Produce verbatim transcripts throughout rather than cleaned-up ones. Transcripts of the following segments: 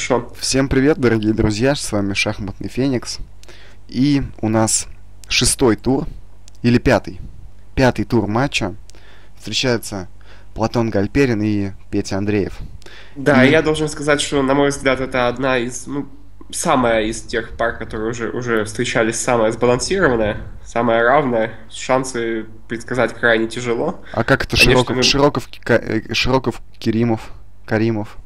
хорошо. Всем привет, дорогие друзья, с вами Шахматный Феникс. И у нас шестой тур, или пятый, пятый тур матча. Встречаются Платон Гальперин и Петя Андреев. Да, И- я должен сказать, что, на мой взгляд, это одна из, ну, самая из тех пар, которые уже, уже встречались, самая сбалансированная, самая равная. Шансы предсказать крайне тяжело. А как это Конечно, Широков, мы- Широков, Ка- э, Широков, Керимов, Каримов?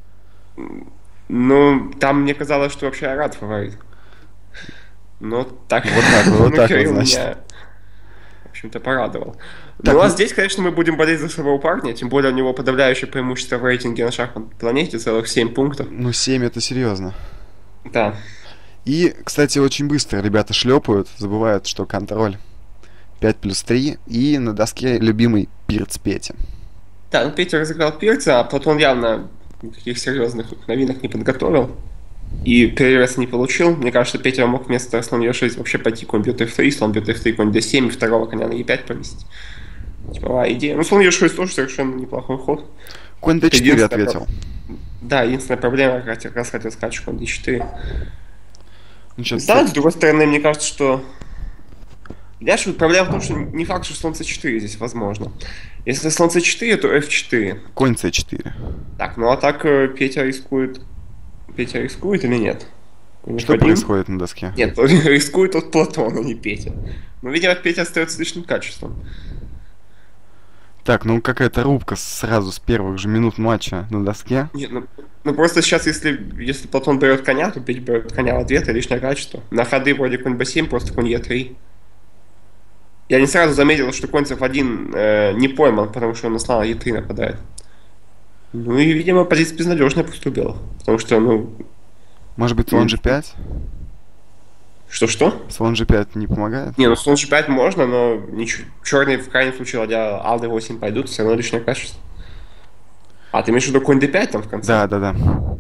Ну, там мне казалось, что вообще Арат фаворит. Но так, Вот так вот, вот ну, так вот, Кирилл значит. меня, в общем-то, порадовал. Так, ну, а ну- здесь, конечно, мы будем болеть за своего парня, тем более у него подавляющее преимущество в рейтинге на шахматной планете, целых семь пунктов. Ну, семь это серьезно. Да. И, кстати, очень быстро ребята шлепают, забывают, что контроль пять плюс три, и на доске любимый Пирц Петя. Да, ну Петя разыграл Пирца, а Платон явно никаких серьезных новинок не подготовил. И перевес не получил. Мне кажется, Петя мог вместо слон е шесть вообще пойти конь бьет эф три, слон бьет эф три, конь дэ семь, и второго коня на е пять повесить. Типовая идея. Ну, слон е шесть тоже совершенно неплохой ход. Конь дэ четыре Единственное, ответил. Да, единственная проблема, как я как раз хотел сказать, что конь дэ четыре. Ну, чё, Да, с другой стороны, мне кажется, что... Знаешь, вот проблема в том, что не факт, что слон цэ четыре здесь возможно. Если слон цэ четыре, то эф четыре. конь цэ четыре. Так, ну а так э, Петя рискует... Петя рискует или нет? Конь Что эф один? происходит на доске? Нет, рискует от Платона, не Петя. Ну, видимо, Петя остается с лишним качеством. Так, ну какая-то рубка сразу с первых же минут матча на доске. Нет, ну, ну просто сейчас, если, если Платон берет коня, то Петя берет коня в ответ, и лишнее качество. На ходы вроде конь бэ семь, просто конь е три. Я не сразу заметил, что конь эф один э, не пойман, потому что он на слона е три нападает. Ну и, видимо, позиция безнадежная просто у белых. Потому что, ну... Может быть, слон же пять? Что-что? Слон же пять не помогает? Не, ну слон же пять можно, но ничего, черные в крайнем случае, ладья ал дэ восемь пойдут, все равно лишнее качество. А, ты имеешь в виду конь дэ пять там в конце? Да, да, да.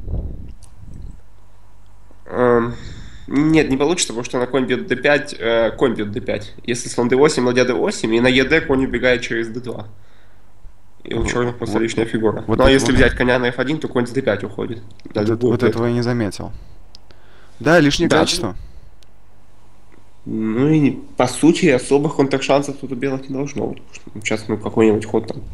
Эм, нет, не получится, потому что на конь бьет дэ пять, э, конь бьет дэ пять. Если слон дэ восемь, ладья дэ восемь, и на ед конь убегает через дэ два. И у Вот- черных просто вот- лишняя фигура. вот ну а это если вот- взять коня на эф один, то конь с дэ пять уходит. На Вот, это- любую вот клетку. этого я не заметил. Да, лишнее Да. качество. Ну и по сути особых контршансов тут у белых не должно быть. Потому что сейчас ну какой-нибудь ход там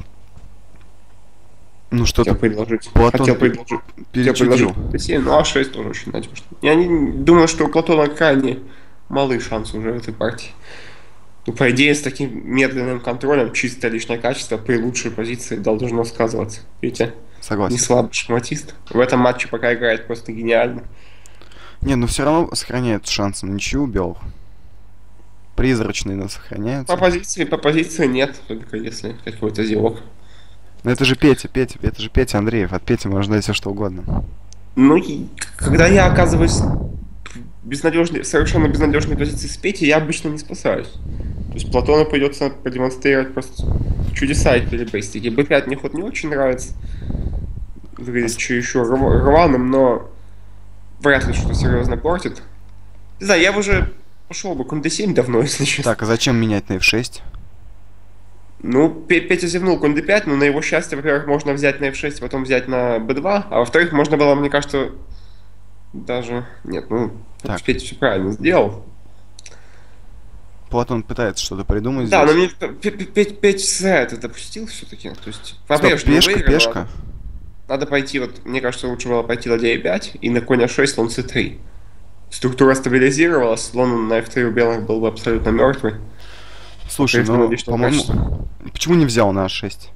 Ну что хотел ты предложить. Платон хотел пе- предложить. Хотел перечудил. предложить дэ семь, ну а шесть тоже очень надежно. Я не, думаю, что у Платона крайне малые шансы уже в этой партии. Ну, по идее, с таким медленным контролем чисто лишнее качество при лучшей позиции должно сказываться. Видите, не Согласен. слабый шахматист. В этом матче пока играет просто гениально. Не, но все равно сохраняет шансы на ничью у белых. Призрачные, но сохраняются. По позиции, по позиции нет, только если какой-то зевок. Но это же Петя, Петя, это же Петя Андреев. От Пети можно ждать все что угодно. Ну, и когда я оказываюсь в безнадежной, совершенно безнадежной позиции с Петей, я обычно не спасаюсь. То есть Платону придется продемонстрировать просто чудеса и перебестики. бэ пять мне ход не очень нравится. Выглядит чересчур рв- рваным, но вряд ли что-то серьезно портит. Не знаю, я бы уже пошел бы конь дэ семь давно, если честно. Так, а зачем менять на эф шесть? Ну, Пе- Петя зевнул конь дэ пять, но на его счастье, во-первых, можно взять на эф шесть, потом взять на бэ два, а во-вторых, можно было, мне кажется, даже... Нет, ну, Так. Петя все правильно сделал. Платон пытается что-то придумать Да, но здесь. мне Пе- Пе- Пе- Петя зря это допустил все-таки. То есть, Стоп, по-прежнему пешка, выиграл, пешка. Надо, надо пойти, вот, мне кажется, лучше было пойти ладья е пять и на конь а шесть, слон цэ три. Структура стабилизировалась, слон на эф три у белых был бы абсолютно мертвый. Слушай, По-прежнему ну, лишнее по-моему... качество. Почему не взял на а шесть?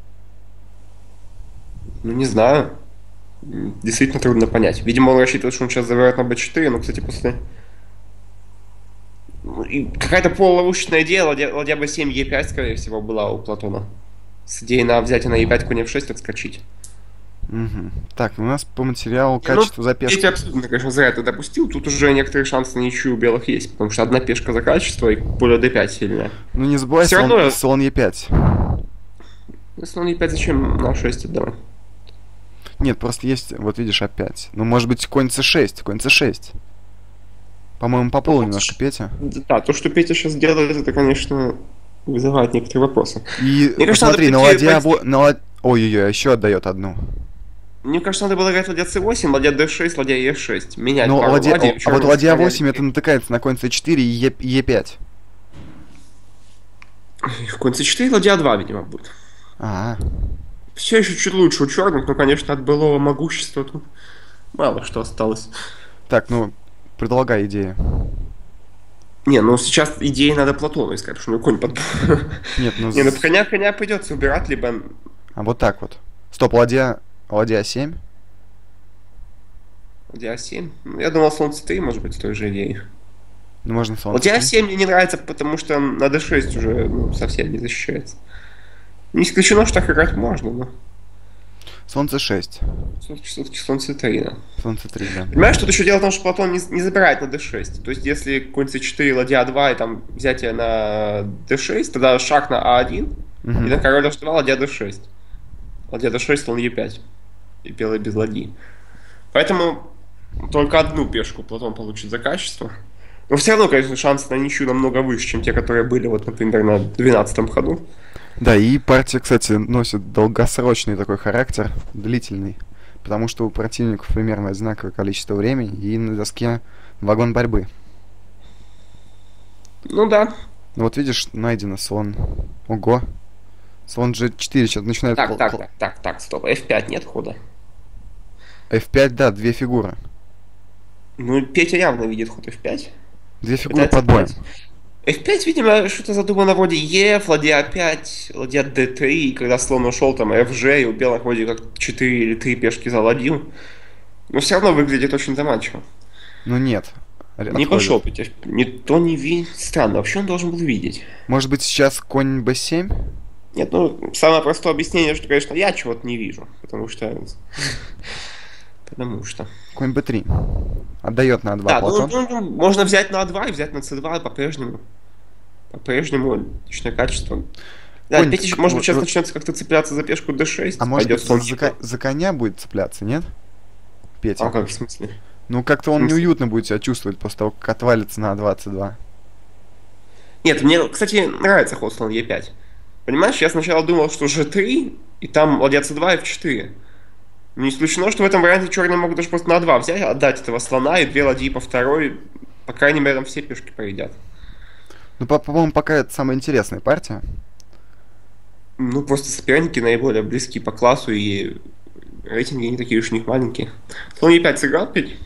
Ну, не знаю. М, Действительно трудно понять. Видимо, он рассчитывает, что он сейчас заберет на бэ четыре, но, кстати, после... Ну, и какая-то полуловушечная идея, ладья, ладья бэ семь, е пять, скорее всего, была у Платона. С идеей на взятие на е пять, конь эф шесть отскочить. Угу. Так, у нас по материалу качество за пешку. Петя абсолютно, конечно, зря это допустил. Тут уже некоторые шансы на ничью у белых есть, потому что одна пешка за качество и поле дэ пять сильная. Ну не забывай, Всё слон, равно- слон е пять. Если он е пять, зачем на шесть отдавать? Нет, просто есть, вот видишь, опять. Ну, может быть, конь цэ шесть, конь цэ шесть. По-моему, пополу немножко Петя. Да, то, что Петя сейчас делает, это, конечно, вызывает некоторые вопросы. И Мне кажется, посмотри, надо на пойти- ладья... пойти- во- на лад- Ой-ой-ой, еще отдает одну. Мне кажется, надо было играть ладья цэ восемь, ладья дэ шесть, ладья е шесть. Менять Но пару ладья... ладей, а вот черного ладья сохранять. восемь это натыкается на конь цэ четыре и Е- е пять. Конь цэ четыре, ладья два, видимо, будет. А, Все еще чуть лучше у черных, но, конечно, от былого могущества тут мало что осталось. так, ну, предлагай идею. Не, ну сейчас идеи надо Платону искать, потому что у него конь под... Нет, ну... Не, ну с- коня, коня придется убирать, либо... А вот так вот. Стоп, ладья... Ладья семь? Ладья семь. Ну, я думал, слон цэ три, может быть, с той же идеей. Ну, можно слон Ладья цэ три. семь мне не нравится, потому что на дэ шесть уже ну, совсем не защищается. Не исключено, что так играть можно, но... Слон цэ шесть. Все-таки слон цэ три, да. Слон цэ три, да. Понимаешь, тут еще дело в том, что Платон не, не забирает на дэ шесть. То есть, если конь цэ четыре, ладья два и там взятие на дэ шесть, тогда шаг на а один, Мгм. и на король эйч два, ладья дэ шесть. Ладья дэ шесть, слон е пять. И белый без ладьи. Поэтому только одну пешку Платон получит за качество. Но все равно, конечно, шансы на ничью намного выше, чем те, которые были, вот, например, на двенадцатом ходу. Да, и партия, кстати, носит долгосрочный такой характер, длительный. Потому что у противников примерно одинаковое количество времени, и на доске вагон борьбы. Ну да. Ну вот видишь, найдено слон. Ого. Слон джи четыре сейчас начинает... Так, кл- так, кл- так, так, так, стоп. эф пять нет хода. эф пять, да, две фигуры. Ну, Петя явно видит ход эф пять. Две фигуры Пытается под боем. понять. эф пять, видимо, что-то задумано вроде Еф, ладья пять, ладья дэ три, и когда слон ушел, там эф же, и у белых вроде как четыре или три пешки за ладью. Но все равно выглядит очень заманчиво. Ну нет. Р- Не отходит. пошел Петя. Не то не видит. Странно, вообще он должен был видеть. Может быть сейчас конь бэ семь? Нет, ну, самое простое объяснение, что, конечно, я чего-то не вижу. Потому что... Потому что... Конь бэ три. Отдает на два Да, ну, Платон. ну, ну, можно взять на а два и взять на цэ два по-прежнему. По-прежнему личное качество. Да, Конь- Петя, еще, может вот- быть, сейчас вот- начнется как-то цепляться за пешку дэ шесть. А может пойдет быть слон за, четыре. ко- за коня будет цепляться, нет? Петя. А как, в смысле? Ну как-то он В смысле? неуютно будет себя чувствовать после того, как отвалится на двадцать два. Нет, мне, кстати, нравится ход слон е пять. Понимаешь, я сначала думал, что же три, и там ладья цэ два и эф четыре. Не исключено, что в этом варианте черные могут даже просто на а два взять, отдать этого слона, и две ладьи по второй. По крайней мере, там все пешки поедят. Ну, по- по-моему, пока это самая интересная партия. Ну, просто соперники наиболее близки по классу, и рейтинги не такие уж у них маленькие. Слон е пять сыграл пять?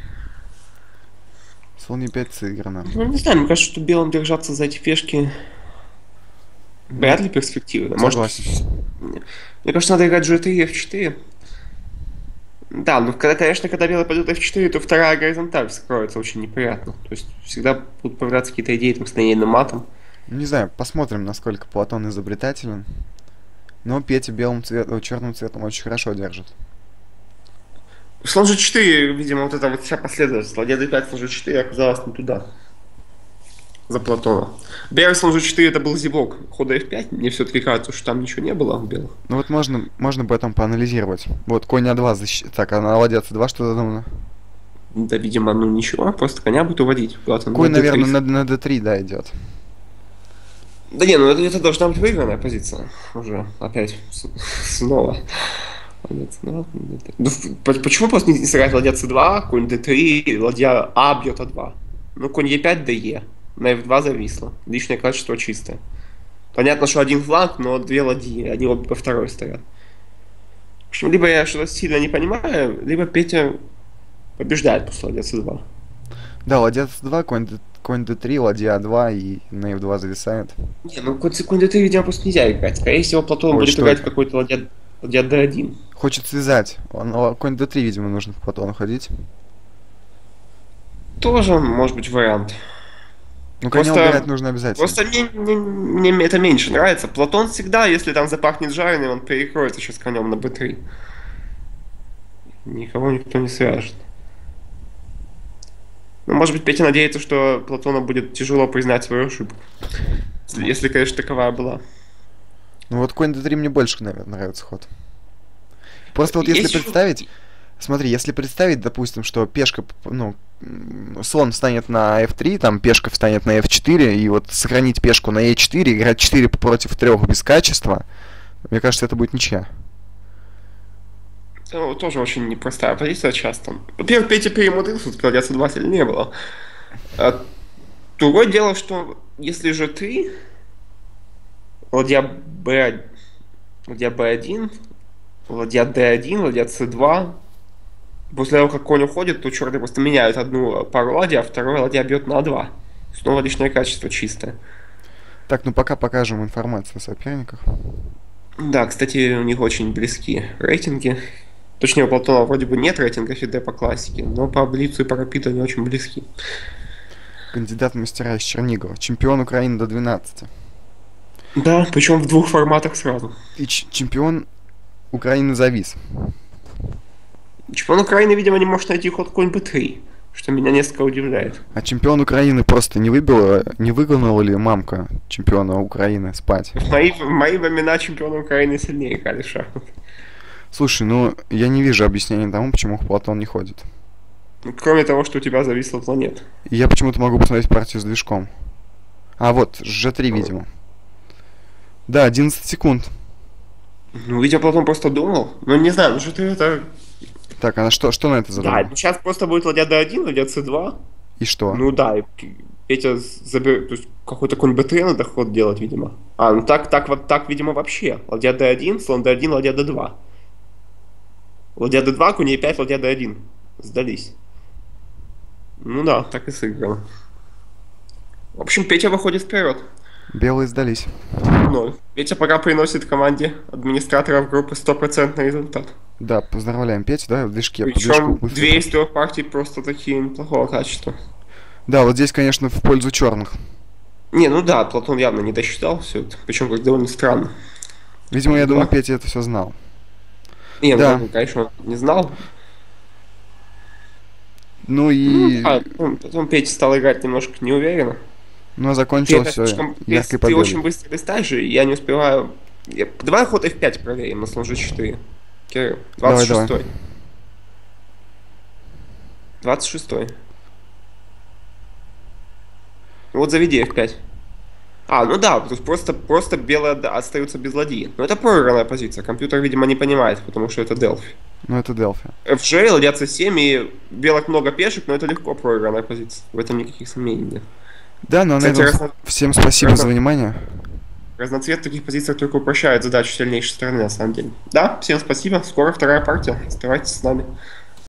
Слон е пять сыграно. Ну, не знаю, мне кажется, что белым держаться за эти пешки вряд ли перспективно. Может, Согласен. мне кажется, надо играть джи три и эф четыре. Да, ну, когда, конечно, когда белый пойдет эф четыре, то вторая горизонталь скроется очень неприятно. То есть всегда будут появляться какие-то идеи там с линейным матом. Не знаю, посмотрим, насколько Платон изобретателен. Но Петя белым цветом, черным цветом очень хорошо держит. Слон же четыре, видимо, вот эта вот вся последовательность. Ладья дэ пять, слон же четыре оказалась не туда. За Платона. Белый слон же четыре это был зевок хода эф пять. Мне все-таки кажется, что там ничего не было у белых. Ну вот можно, можно потом поанализировать. Вот, конь а два защищ... Так, а на ладья цэ два что задумано? Да, видимо, ну ничего, просто коня будет уводить. Куда-то Конь, на дэ три. наверное, на, на дэ три, да, идет. Да не, ну это, это должна быть выигранная позиция. Уже опять с- снова. Ладья цэ два, конь дэ три. Ну, по- почему просто не сыграть ладья цэ два, конь дэ три, ладья а бьет а два? Ну, конь е пять, дэ, на эф два зависло. Личное качество чистое. Понятно, что один фланг, но две ладьи, они обе по второй стоят. В общем, либо я что-то сильно не понимаю, либо Петя побеждает после ладья цэ два. Да, ладья цэ два, конь, Д- конь дэ три, ладья а два и на эф два зависает. Не, ну конь конь дэ три, видимо, просто нельзя играть. Скорее всего, Платон Ой, будет что играть это? какой-то ладья, ладья дэ один. Хочет связать. Он, о, конь дэ три, видимо, нужно по Платону ходить. Тоже может быть вариант. Ну, коня Просто- убирать нужно обязательно. Просто мне, мне- мне это меньше нравится. Платон всегда, если там запахнет жареным, он перекроется сейчас конем на бэ три. Никого никто не свяжет. Ну, может быть, Петя надеется, что Платону будет тяжело признать свою ошибку. Если, если, конечно, таковая была. Ну вот конь дэ три мне больше, наверное, нравится ход. Просто вот если Есть ещё- представить... Смотри, если представить, допустим, что пешка, п- ну, м, слон встанет на эф три, там пешка встанет на эф четыре, и вот сохранить пешку на е четыре, играть четыре против трех без качества, мне кажется, это будет ничья. Ну, тоже очень непростая позиция часто. Во-первых, Петя перемудрился, тут ладья С два сильнее было. А другое дело, что если же ты ладья Б, ладья Б один, ладья Д один, ладья С два, после того, как конь уходит, то черные просто меняют одну пару ладьи, а вторую ладья бьет на А два. Снова лишнее качество чистое. Так, ну пока покажем информацию о соперниках. Да, кстати, у них очень близкие рейтинги. Точнее, у Платона вроде бы нет рейтинга Фиде по классике, но по Блицу и по Рапиду они очень близки. Кандидат в мастера из Чернигова. Чемпион Украины до двенадцати. Да, причем в двух форматах сразу. И ч- чемпион Украины завис. Чемпион Украины, видимо, не может найти ход конь Б три, что меня несколько удивляет. А чемпион Украины просто не выбила, не выгнала ли мамка чемпиона Украины спать? В мои, в мои времена чемпионы Украины сильнее играли в шахматы. Слушай, ну я не вижу объяснения тому, почему Платон не ходит. Ну, кроме того, что у тебя зависла планета. И я почему-то могу посмотреть партию с движком. А вот, Ж три, видимо. Да, одиннадцать секунд. Ну, видимо, Платон просто думал. Ну, не знаю, ну что ты это... Так, а на что, что на это Да, задумал? ну, сейчас просто будет ладья Д один, ладья С два. И что? Ну да, и Петя заберет, то есть какой-то конь Б три надо ход делать, видимо. А, ну так, так вот, так, видимо, вообще. Ладья Д один, слон Д один, ладья Д два. Ладья Д два, конь Е пять, ладья Д один. Сдались. Ну да, так и сыграно. В общем, Петя выходит вперед. Белые сдались. Ноль. Петя пока приносит команде администраторов группы стопроцентный результат. Да, поздравляем Петю, да, в движке. по Причем движку быстро. две из трех партий просто такие неплохого качества. Да, вот здесь, конечно, в пользу черных. Не, ну да, Платон явно не досчитал все это. Причем как довольно странно. Видимо, я Да. думаю, Петя это все знал. Не, Да. ну, конечно, он не знал. Ну и... А, ну, потом Петя стал играть немножко неуверенно. Ну, а Ты, закончилось это все слишком- ты- яркой ты очень победой. быстро листаешь, и я не успеваю. Я- Давай ход Эф пять проверим на слон Ж четыре. Кирилл, Давай, двадцать давай. шестой. двадцать шестой. Вот заведи Эф пять. А, ну да, то есть просто, просто белые отда- остаются без ладьи. Но это проигранная позиция. Компьютер, видимо, не понимает, потому что это Делфи. Ну, это Делфи. Эф Ж, ладья С семь, и белых много пешек, но это легко проигранная позиция. В этом никаких сомнений нет. Да, ну а на Кстати, этом разно- всем спасибо разно- за внимание. Разноцвет в таких позициях только упрощает задачу сильнейшей стороны, на самом деле. Да, всем спасибо. Скоро вторая партия. Оставайтесь с нами.